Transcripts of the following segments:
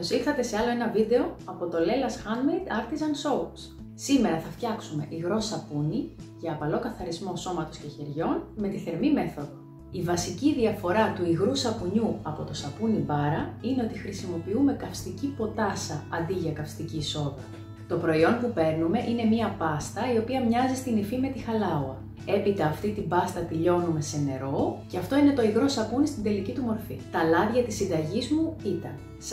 Καλώς ήρθατε σε άλλο ένα βίντεο από το Lella's Handmade Artisan Soaps. Σήμερα θα φτιάξουμε υγρό σαπούνι για απαλό καθαρισμό σώματος και χεριών με τη θερμή μέθοδο. Η βασική διαφορά του υγρού σαπουνιού από το σαπούνι μπάρα είναι ότι χρησιμοποιούμε καυστική ποτάσα αντί για καυστική σόδα. Το προϊόν που παίρνουμε είναι μία πάστα η οποία μοιάζει στην υφή με τη χαλάουα. Έπειτα αυτή την πάστα τη λιώνουμε σε νερό και αυτό είναι το υγρό σαπούνι στην τελική του μορφή. Τα λάδια της συνταγής μου ήταν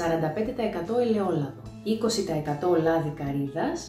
45% ελαιόλαδο, 20% λάδι καρύδας,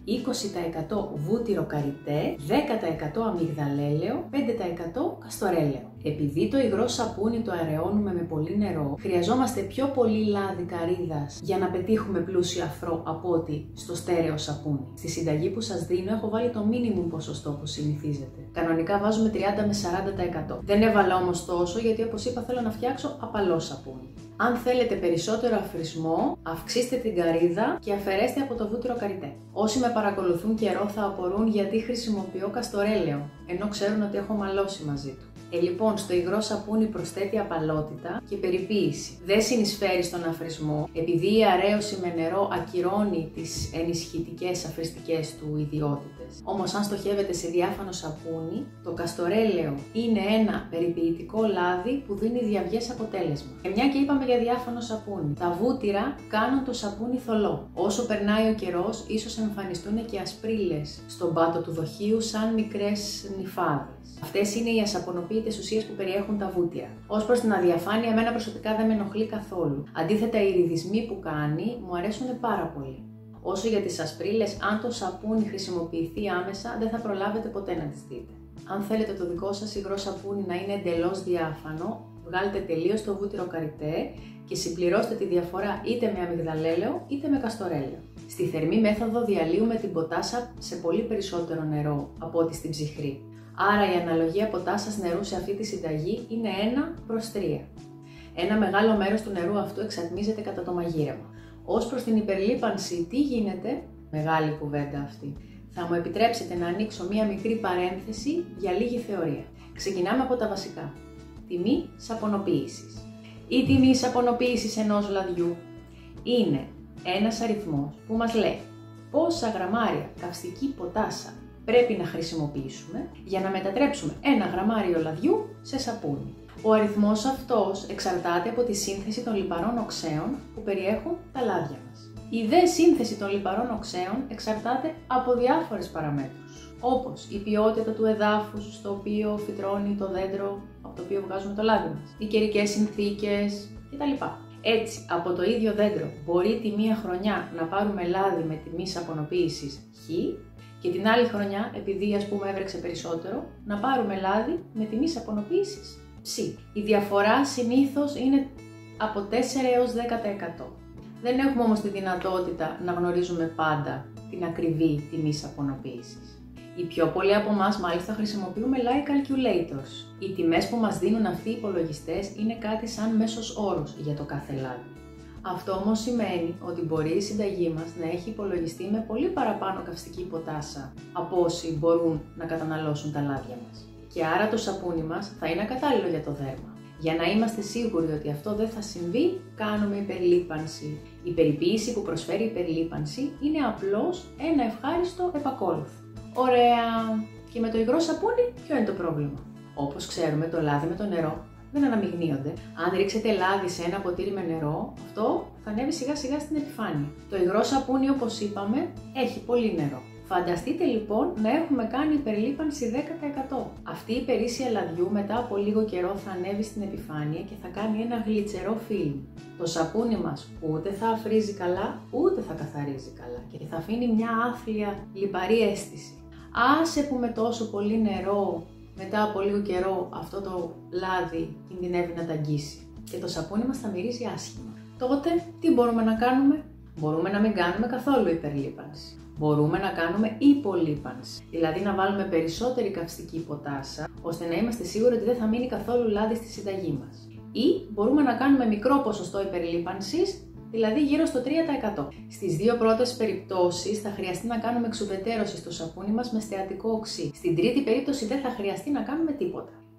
20% βούτυρο καριτέ, 10% αμυγδαλέλαιο, 5% καστορέλαιο. Επειδή το υγρό σαπούνι το αραιώνουμε με πολύ νερό, χρειαζόμαστε πιο πολύ λάδι καρύδας για να πετύχουμε πλούσιο αφρό από ότι στο στέρεο σαπούνι. Στη συνταγή που σας δίνω έχω βάλει το minimum ποσοστό που συνηθίζεται. Κανονικά βάζουμε 30 με 40%. Δεν έβαλα όμως τόσο γιατί, όπως είπα, θέλω να φτιάξω απαλό σαπούνι. Αν θέλετε περισσότερο αφρισμό, αυξήστε την καρύδα και αφαιρέστε από το βούτυρο καριτέ. Όσοι με παρακολουθούν καιρό θα απορούν γιατί χρησιμοποιώ καστορέλαιο, ενώ ξέρουν ότι έχω μαλώσει μαζί του. Λοιπόν, στο υγρό σαπούνι προσθέτει απαλότητα και περιποίηση. Δεν συνεισφέρει στον αφρισμό, επειδή η αραίωση με νερό ακυρώνει τις ενισχυτικές αφριστικές του ιδιότητες. Όμως, αν στοχεύετε σε διάφανο σαπούνι, το καστορέλαιο είναι ένα περιποιητικό λάδι που δίνει διαυγές αποτέλεσμα. Και μια και είπαμε για διάφανο σαπούνι, τα βούτυρα κάνουν το σαπούνι θολό. Όσο περνάει ο καιρός, ίσως εμφανιστούν και ασπρίλες στον πάτο του δοχείου σαν μικρές νυφάδες. Αυτές είναι οι ασαπονοποιητές ουσίες που περιέχουν τα βούτυρα. Ως προς την αδιαφάνεια, εμένα προσωπικά δεν με ενοχλεί καθόλου. Αντίθετα, οι ιριδισμοί που κάνει μου αρέσουν πάρα πολύ. Όσο για τις ασπρίλες, αν το σαπούνι χρησιμοποιηθεί άμεσα, δεν θα προλάβετε ποτέ να τις δείτε. Αν θέλετε το δικό σας υγρό σαπούνι να είναι εντελώς διάφανο, βγάλτε τελείως το βούτυρο καριτέ και συμπληρώστε τη διαφορά είτε με αμυγδαλέλαιο είτε με καστορέλαιο. Στη θερμή μέθοδο διαλύουμε την ποτάσα σε πολύ περισσότερο νερό από ό,τι στην ψυχρή. Άρα η αναλογία ποτάσας νερού σε αυτή τη συνταγή είναι 1:3. Ένα μεγάλο μέρος του νερού αυτού εξατμίζεται κατά το μαγείρεμα. Ως προς την υπερλίπανση, τι γίνεται? Μεγάλη κουβέντα αυτή. Θα μου επιτρέψετε να ανοίξω μία μικρή παρένθεση για λίγη θεωρία. Ξεκινάμε από τα βασικά. Τιμή σαπονοποίησης. Η τιμή σαπονοποίησης ενός λαδιού είναι ένας αριθμός που μας λέει πόσα γραμμάρια καυστική ποτάσα πρέπει να χρησιμοποιήσουμε για να μετατρέψουμε 1 γραμμάριο λαδιού σε σαπούνι. Ο αριθμός αυτός εξαρτάται από τη σύνθεση των λιπαρών οξέων που περιέχουν τα λάδια μας. Η δε σύνθεση των λιπαρών οξέων εξαρτάται από διάφορες παραμέτρους, όπως η ποιότητα του εδάφους στο οποίο φυτρώνει το δέντρο από το οποίο βγάζουμε το λάδι μας, οι καιρικές συνθήκες κτλ. Έτσι, από το ίδιο δέντρο μπορεί τη μία χρονιά να πάρουμε λάδι με τιμή σαπονοποίησης χ και την άλλη χρονιά, επειδή ας πούμε έβρεξε περισσότερο, να πάρουμε λάδι με τιμή σαπονοποίησης ψ. Η διαφορά συνήθως είναι από 4 έως 10%. Δεν έχουμε όμως τη δυνατότητα να γνωρίζουμε πάντα την ακριβή τιμή σαπονοποίησης. Οι πιο πολλοί από εμάς μάλιστα χρησιμοποιούμε live calculators. Οι τιμές που μας δίνουν αυτοί οι υπολογιστές είναι κάτι σαν μέσος όρος για το κάθε λάδι. Αυτό όμως σημαίνει ότι μπορεί η συνταγή μας να έχει υπολογιστεί με πολύ παραπάνω καυστική ποτάσα από όσοι μπορούν να καταναλώσουν τα λάδια μας. Και άρα το σαπούνι μας θα είναι ακατάλληλο για το δέρμα. Για να είμαστε σίγουροι ότι αυτό δεν θα συμβεί, κάνουμε υπερλίπανση. Η περιποίηση που προσφέρει η υπερλίπανση είναι απλώς ένα ευχάριστο επακόλουθο. Ωραία! Και με το υγρό σαπούνι, ποιο είναι το πρόβλημα? Όπως ξέρουμε, το λάδι με το νερό δεν αναμειγνύονται. Αν ρίξετε λάδι σε ένα ποτήρι με νερό, αυτό θα ανέβει σιγά σιγά στην επιφάνεια. Το υγρό σαπούνι, όπως είπαμε, έχει πολύ νερό. Φανταστείτε λοιπόν να έχουμε κάνει υπερλίπανση 10%. Αυτή η υπερίσσια λαδιού μετά από λίγο καιρό θα ανέβει στην επιφάνεια και θα κάνει ένα γλιτσερό φιλμ. Το σαπούνι μας ούτε θα αφρίζει καλά, ούτε θα καθαρίζει καλά και θα αφήνει μια άθλια λιπαρή αίσθηση. Άσε που με τόσο πολύ νερό μετά από λίγο καιρό αυτό το λάδι κινδυνεύει να τα αγγίσει και το σαπούνι μας θα μυρίζει άσχημα. Τότε τι μπορούμε να κάνουμε? Μπορούμε να μην κάνουμε καθόλου υπερλίπανση. Μπορούμε να κάνουμε υπολίπανση, δηλαδή να βάλουμε περισσότερη καυστική ποτάσα, ώστε να είμαστε σίγουροι ότι δεν θα μείνει καθόλου λάδι στη συνταγή μας. Ή μπορούμε να κάνουμε μικρό ποσοστό υπερλίπανσης, δηλαδή γύρω στο 3%. Στις δύο πρώτες περιπτώσεις θα χρειαστεί να κάνουμε εξουδετερώση στο σαπούνι μας με στεατικό οξύ. Στην τρίτη περίπτωση δεν θα χρειαστεί να κάνουμε τίποτα.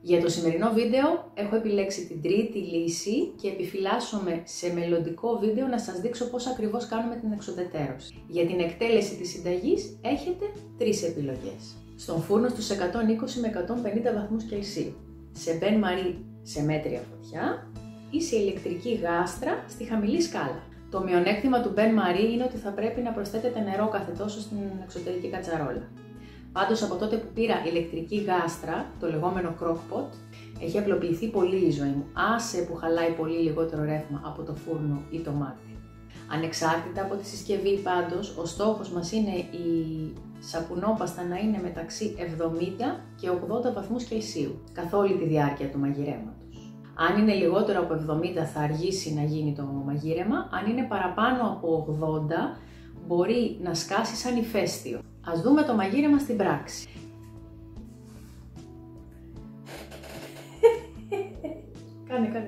Για το σημερινό βίντεο έχω επιλέξει την τρίτη λύση και επιφυλάσσομαι σε μελλοντικό βίντεο να σας δείξω πώς ακριβώς κάνουμε την εξουδετερώση. Για την εκτέλεση της συνταγής έχετε τρεις επιλογές. Στον φούρνο στους 120 με 150 βαθμούς Κελσίου, σε μπεν μαρί σε μέτρια φωτιά ή σε ηλεκτρική γάστρα στη χαμηλή σκάλα. Το μειονέκτημα του μπεν μαρί είναι ότι θα πρέπει να προσθέτετε νερό κάθε τόσο στην εξωτερική κατσαρόλα. Πάντως από τότε που πήρα ηλεκτρική γάστρα, το λεγόμενο crock-pot, έχει απλοποιηθεί πολύ η ζωή μου. Άσε που χαλάει πολύ λιγότερο ρεύμα από το φούρνο ή το μάτι. Ανεξάρτητα από τη συσκευή πάντως, ο στόχος μας είναι η σαπουνόπαστα να είναι μεταξύ 70 και 80 βαθμούς Κελσίου, καθ' όλη τη διάρκεια του μαγειρέματος. Αν είναι λιγότερο από 70 θα αργήσει να γίνει το μαγείρεμα, αν είναι παραπάνω από 80 μπορεί να σκάσει σαν ηφαίστειο. Ας δούμε το μαγείρεμα στην πράξη. Κάνε.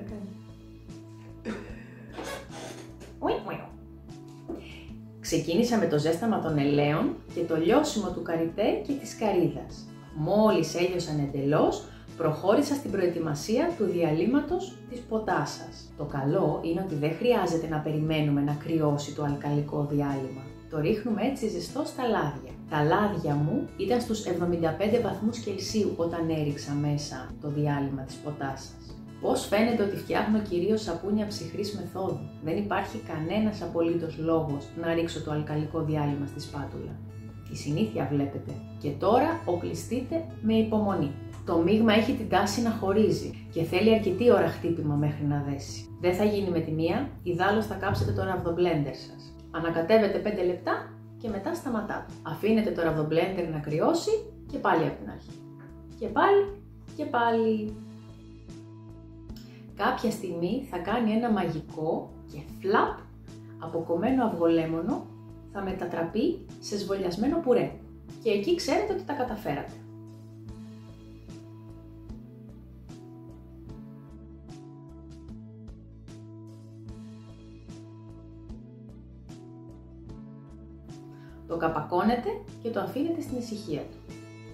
Ξεκίνησα με το ζέσταμα των ελαίων και το λιώσιμο του καριτέ και της καρύδας. Μόλις έλειωσαν εντελώς, προχώρησα στην προετοιμασία του διαλύματος της ποτάσας. Το καλό είναι ότι δεν χρειάζεται να περιμένουμε να κρυώσει το αλκαλικό διάλυμα. Το ρίχνουμε έτσι ζεστό στα λάδια. Τα λάδια μου ήταν στους 75 βαθμούς Κελσίου όταν έριξα μέσα το διάλυμα της ποτάσας. Πώς φαίνεται ότι φτιάχνω κυρίως σαπούνια ψυχρής μεθόδου. Δεν υπάρχει κανένας απολύτως λόγος να ρίξω το αλκαλικό διάλυμα στη σπάτουλα. Η συνήθεια βλέπετε. Και τώρα οκλειστείτε με υπομονή. Το μείγμα έχει την τάση να χωρίζει και θέλει αρκετή ώρα χτύπημα μέχρι να δέσει. Δεν θα γίνει με τη μία, ιδάλλως θα κάψετε το ραβδομπλέντερ σας. Ανακατεύετε 5 λεπτά και μετά σταματάτε. Αφήνετε το ραβδομπλέντερ να κρυώσει και πάλι από την αρχή. Και πάλι. Κάποια στιγμή θα κάνει ένα μαγικό και φλαπ, αποκομμένο αυγολέμονο θα μετατραπεί σε σβολιασμένο πουρέ. Και εκεί ξέρετε ότι τα καταφέρατε. Το καπακώνετε και το αφήνετε στην ησυχία του.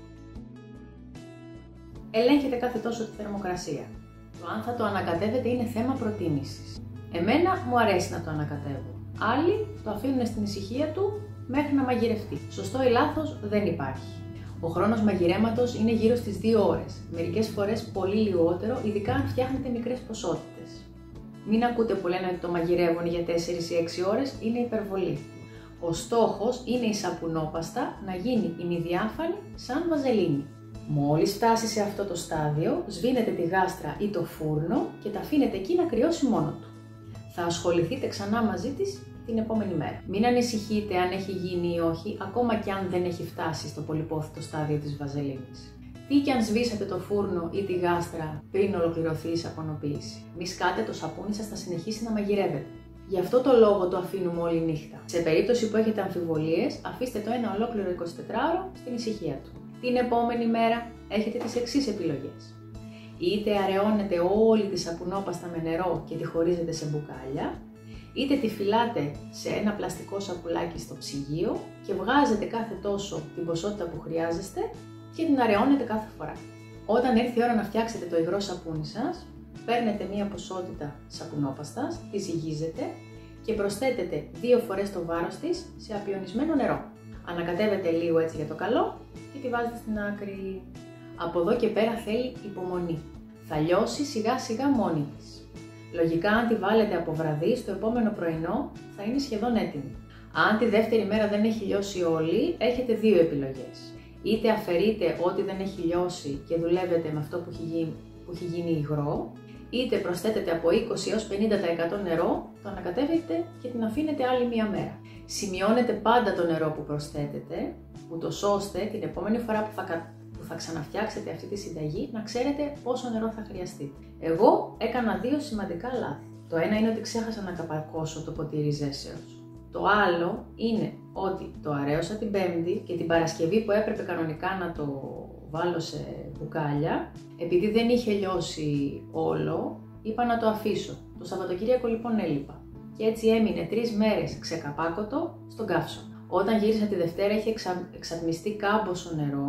Ελέγχετε κάθε τόσο τη θερμοκρασία. Το αν θα το ανακατεύετε είναι θέμα προτίμησης. Εμένα μου αρέσει να το ανακατεύω. Άλλοι το αφήνουν στην ησυχία του μέχρι να μαγειρευτεί. Σωστό ή λάθος δεν υπάρχει. Ο χρόνος μαγειρέματος είναι γύρω στις 2 ώρες. Μερικές φορές πολύ λιγότερο, ειδικά αν φτιάχνετε μικρές ποσότητες. Μην ακούτε που λένε ότι το μαγειρεύουν για 4 ή 6 ώρες, είναι υπερβολή. Ο στόχος είναι η σαπουνόπαστα να γίνει ημιδιάφανη σαν βαζελίνη. Μόλις φτάσει σε αυτό το στάδιο, σβήνετε τη γάστρα ή το φούρνο και τα αφήνετε εκεί να κρυώσει μόνο του. Θα ασχοληθείτε ξανά μαζί της την επόμενη μέρα. Μην ανησυχείτε αν έχει γίνει ή όχι, ακόμα και αν δεν έχει φτάσει στο πολυπόθητο στάδιο της βαζελίνης. Τι και αν σβήσατε το φούρνο ή τη γάστρα πριν ολοκληρωθεί η σαπωνοποίηση. Μη σκάτε, το σαπούνι σας θα συνεχίσει να μαγειρεύετε. Γι' αυτό το λόγο το αφήνουμε όλη νύχτα. Σε περίπτωση που έχετε αμφιβολίες, αφήστε το ένα ολόκληρο 24ωρο στην ησυχία του. Την επόμενη μέρα έχετε τις εξής επιλογές. Είτε αραιώνετε όλη τη σαπουνόπαστα με νερό και τη χωρίζετε σε μπουκάλια, είτε τη φυλάτε σε ένα πλαστικό σακουλάκι στο ψυγείο και βγάζετε κάθε τόσο την ποσότητα που χρειάζεστε και την αραιώνετε κάθε φορά. Όταν έρθει η ώρα να φτιάξετε το υγρό σαπούνι σας, παίρνετε μία ποσότητα σαπουνόπαστας, τη ζυγίζετε και προσθέτετε 2 φορές το βάρος της σε απειωνισμένο νερό. Ανακατεύετε λίγο έτσι για το καλό και τη βάζετε στην άκρη. Από εδώ και πέρα θέλει υπομονή. Θα λιώσει σιγά σιγά μόνη της. Λογικά αν τη βάλετε από βραδύ, στο επόμενο πρωινό θα είναι σχεδόν έτοιμη. Αν τη δεύτερη μέρα δεν έχει λιώσει όλη, έχετε 2 επιλογές. Είτε αφαιρείτε ό,τι δεν έχει λιώσει και δουλεύετε με αυτό που έχει γίνει υγρό, είτε προσθέτετε από 20 έως 50% νερό, το ανακατεύετε και την αφήνετε άλλη μία μέρα. Σημειώνετε πάντα το νερό που προσθέτετε, ούτως ώστε την επόμενη φορά που θα ξαναφτιάξετε αυτή τη συνταγή να ξέρετε πόσο νερό θα χρειαστείτε. Εγώ έκανα 2 σημαντικά λάθη. Το ένα είναι ότι ξέχασα να καπακώσω το ποτήρι ζέσεως. Το άλλο είναι ότι το αραίωσα την Πέμπτη και την Παρασκευή που έπρεπε κανονικά να το βάλω σε μπουκάλια, επειδή δεν είχε λιώσει όλο, είπα να το αφήσω. Το Σαββατοκύριακο λοιπόν έλειπα. Και έτσι έμεινε 3 μέρες ξεκαπάκωτο στον καύσωνα. Όταν γύρισα τη Δευτέρα είχε εξατμιστεί κάμποσο νερό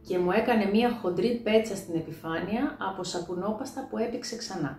και μου έκανε μία χοντρή πέτσα στην επιφάνεια από σαπουνόπαστα που έπηξε ξανά.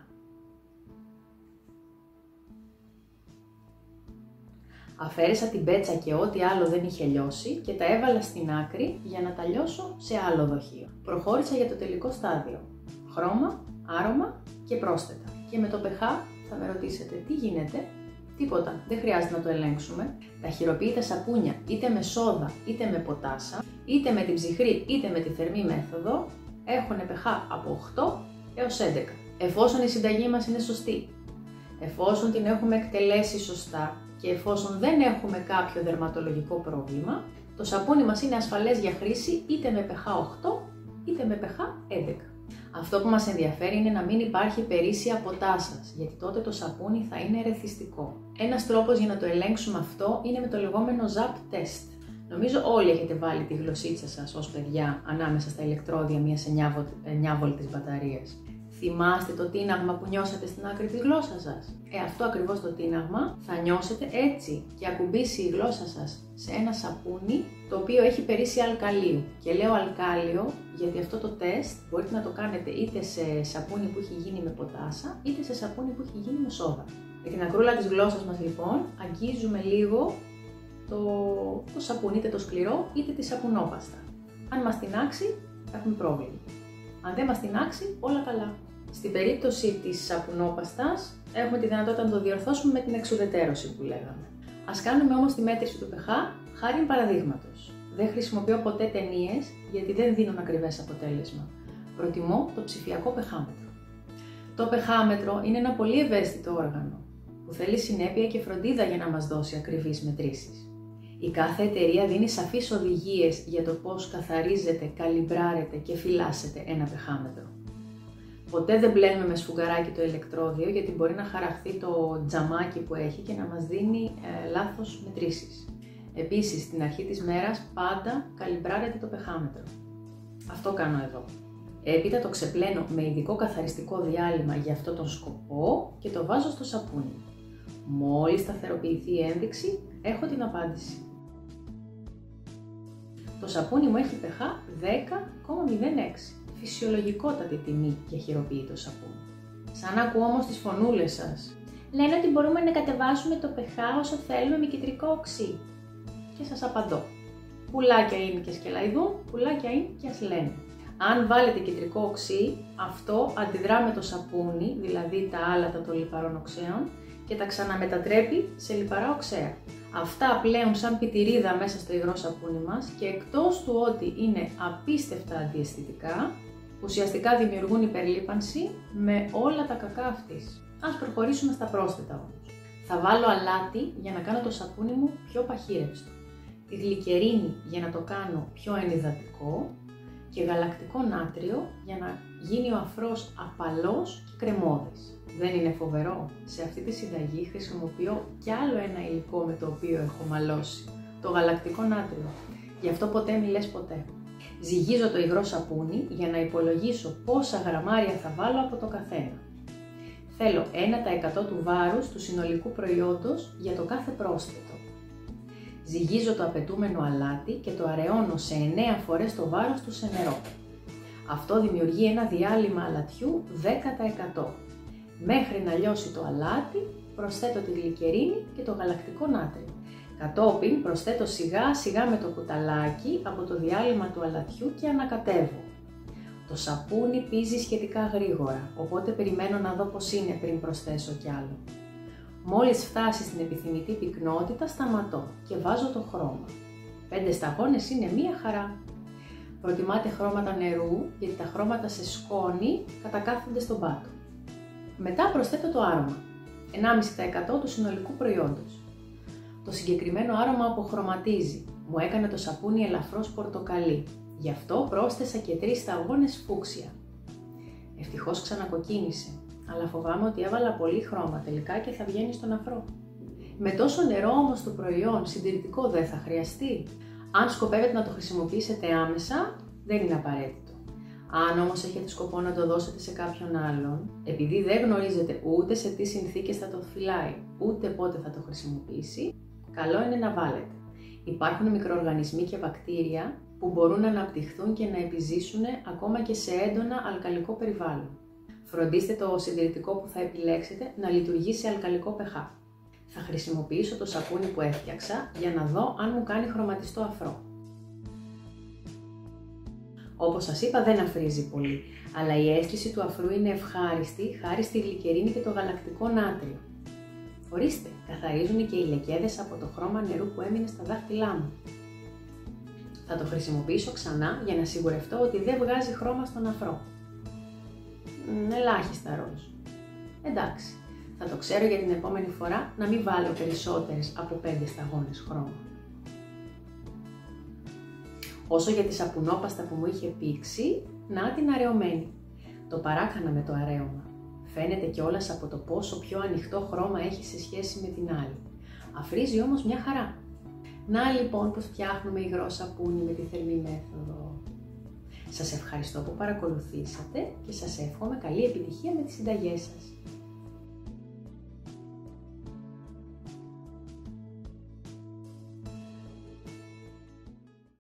Αφαίρεσα την πέτσα και ό,τι άλλο δεν είχε λιώσει και τα έβαλα στην άκρη για να τα λιώσω σε άλλο δοχείο. Προχώρησα για το τελικό στάδιο. Χρώμα, άρωμα και πρόσθετα. Και με το pH θα με ρωτήσετε τι γίνεται. Τίποτα, δεν χρειάζεται να το ελέγξουμε. Τα χειροποίητα σαπούνια είτε με σόδα είτε με ποτάσα, είτε με την ψυχρή είτε με τη θερμή μέθοδο, έχουν pH από 8 έως 11. Εφόσον η συνταγή μας είναι σωστή, εφόσον την έχουμε εκτελέσει σωστά και εφόσον δεν έχουμε κάποιο δερματολογικό πρόβλημα, το σαπούνι μας είναι ασφαλές για χρήση είτε με pH 8 είτε με pH 11. Αυτό που μας ενδιαφέρει είναι να μην υπάρχει περίσσια ποτάσας, γιατί τότε το σαπούνι θα είναι ερεθιστικό. Ένας τρόπος για να το ελέγξουμε αυτό είναι με το λεγόμενο ZAP test. Νομίζω όλοι έχετε βάλει τη γλωσσίτσα σας ως παιδιά ανάμεσα στα ηλεκτρόδια μιας 9V μπαταρίας. Θυμάστε το τίναγμα που νιώσατε στην άκρη της γλώσσας σας? Αυτό ακριβώς το τίναγμα θα νιώσετε έτσι και ακουμπήσει η γλώσσα σας σε ένα σαπούνι το οποίο έχει περίσσια αλκαλίου. Και λέω αλκάλιο γιατί αυτό το τεστ μπορείτε να το κάνετε είτε σε σαπούνι που έχει γίνει με ποτάσα είτε σε σαπούνι που έχει γίνει με σόδα. Με την ακρούλα της γλώσσας μας λοιπόν αγγίζουμε λίγο το σαπούνι, είτε το σκληρό είτε τη σαπουνόπαστα. Αν μας τινάξει έχουμε πρόβλημα. Αν δεν μας τινάξει, όλα καλά. Στην περίπτωση της σαπουνόπαστας έχουμε τη δυνατότητα να το διορθώσουμε με την εξουδετέρωση που λέγαμε. Ας κάνουμε όμως τη μέτρηση του pH χάριν παραδείγματος. Δεν χρησιμοποιώ ποτέ ταινίες γιατί δεν δίνουν ακριβές αποτέλεσμα. Προτιμώ το ψηφιακό pH-μέτρο. Το pH-μέτρο είναι ένα πολύ ευαίσθητο όργανο που θέλει συνέπεια και φροντίδα για να μας δώσει ακριβείς μετρήσεις. Η κάθε εταιρεία δίνει σαφείς οδηγίες για το πώς καθαρίζετε, καλυμπράρετε και φυλάσσετε ένα pH-μέτρο. Ποτέ δεν μπλένουμε με σφουγγαράκι το ηλεκτρόδιο γιατί μπορεί να χαραχθεί το τζαμάκι που έχει και να μας δίνει λάθος μετρήσεις. Επίσης, στην αρχή της μέρας πάντα καλυμπράρετε το pH-μέτρο. Αυτό κάνω εδώ. Έπειτα το ξεπλένω με ειδικό καθαριστικό διάλειμμα για αυτό τον σκοπό και το βάζω στο σαπούνι. Μόλις σταθεροποιηθεί η ένδειξη, έχω την απάντηση. Το σαπούνι μου έχει pH 10,06. Φυσιολογικότατη τιμή για χειροποίητο σαπούνι. Σαν ακούω όμως τις φωνούλες σας. Λένε ότι μπορούμε να κατεβάσουμε το pH όσο θέλουμε με κιτρικό οξύ. Και σας απαντώ. Πουλάκια είναι και σκελαϊδούν, πουλάκια είναι και ας λένε. Αν βάλετε κιτρικό οξύ, αυτό αντιδρά με το σαπούνι, δηλαδή τα άλατα των λιπαρών οξέων, και τα ξαναμετατρέπει σε λιπαρά οξέα. Αυτά πλέουν σαν πιτηρίδα μέσα στο υγρό σαπούνι μας και εκτός του ότι είναι απίστευτα αντιαισθητικά, ουσιαστικά δημιουργούν υπερλίπανση με όλα τα κακά αυτής. Ας προχωρήσουμε στα πρόσθετα όμως. Θα βάλω αλάτι για να κάνω το σαπούνι μου πιο παχύρευστο, τη γλυκερίνη για να το κάνω πιο ενυδατικό και γαλακτικό νάτριο για να γίνει ο αφρός απαλός και κρεμώδης. Δεν είναι φοβερό? Σε αυτή τη συνταγή χρησιμοποιώ κι άλλο ένα υλικό με το οποίο έχω μαλώσει, το γαλακτικό νάτριο. Γι' αυτό ποτέ μη λες ποτέ. Ζυγίζω το υγρό σαπούνι για να υπολογίσω πόσα γραμμάρια θα βάλω από το καθένα. Θέλω 1% του βάρους του συνολικού προϊόντος για το κάθε πρόσθετο. Ζυγίζω το απαιτούμενο αλάτι και το αραιώνω σε 9 φορές το βάρος του σε νερό. Αυτό δημιουργεί ένα διάλειμμα αλατιού 10%. Μέχρι να λιώσει το αλάτι, προσθέτω τη γλυκερίνη και το γαλακτικό νάτριο. Κατόπιν προσθέτω σιγά σιγά με το κουταλάκι από το διάλειμμα του αλατιού και ανακατεύω. Το σαπούνι πίζει σχετικά γρήγορα, οπότε περιμένω να δω πώς είναι πριν προσθέσω κι άλλο. Μόλις φτάσει στην επιθυμητή πυκνότητα σταματώ και βάζω το χρώμα. 5 σταγόνες είναι μία χαρά. Προτιμάτε χρώματα νερού γιατί τα χρώματα σε σκόνη κατακάθονται στον πάτο. Μετά προσθέτω το άρωμα, 1,5% του συνολικού προϊόντος. Το συγκεκριμένο άρωμα αποχρωματίζει, μου έκανε το σαπούνι ελαφρώς πορτοκαλί, γι' αυτό πρόσθεσα και 3 σταγόνες φούξια. Ευτυχώς ξανακοκκίνησε, αλλά φοβάμαι ότι έβαλα πολύ χρώμα τελικά και θα βγαίνει στον αφρό. Με τόσο νερό όμως το προϊόν συντηρητικό δεν θα χρειαστεί. Αν σκοπεύετε να το χρησιμοποιήσετε άμεσα, δεν είναι απαραίτητο. Αν όμως έχετε σκοπό να το δώσετε σε κάποιον άλλον, επειδή δεν γνωρίζετε ούτε σε τι συνθήκες θα το φυλάει, ούτε πότε θα το χρησιμοποιήσει, καλό είναι να βάλετε. Υπάρχουν μικροοργανισμοί και βακτήρια που μπορούν να αναπτυχθούν και να επιζήσουν ακόμα και σε έντονα αλκαλικό περιβάλλον. Φροντίστε το συντηρητικό που θα επιλέξετε να λειτουργεί σε αλκαλικό pH. Θα χρησιμοποιήσω το σαπούνι που έφτιαξα για να δω αν μου κάνει χρωματιστό αφρό. Όπως σας είπα, δεν αφρίζει πολύ, αλλά η αίσθηση του αφρού είναι ευχάριστη χάρη στη γλυκερίνη και το γαλακτικό νάτριο. Ορίστε, καθαρίζουν και οι λεκέδες από το χρώμα νερού που έμεινε στα δάχτυλά μου. Θα το χρησιμοποιήσω ξανά για να σιγουρευτώ ότι δεν βγάζει χρώμα στον αφρό. Ελάχιστα ροζ. Εντάξει, θα το ξέρω για την επόμενη φορά να μην βάλω περισσότερες από 5 σταγόνες χρώμα. Όσο για τη σαπουνόπαστα που μου είχε πήξει, να την αραιωμένη. Το παράκανα με το αραίωμα. Φαίνεται κιόλας από το πόσο πιο ανοιχτό χρώμα έχει σε σχέση με την άλλη. Αφρίζει όμως μια χαρά. Να λοιπόν πως φτιάχνουμε υγρό σαπούνι με τη θερμή μέθοδο. Σας ευχαριστώ που παρακολουθήσατε και σας εύχομαι καλή επιτυχία με τις συνταγές σας.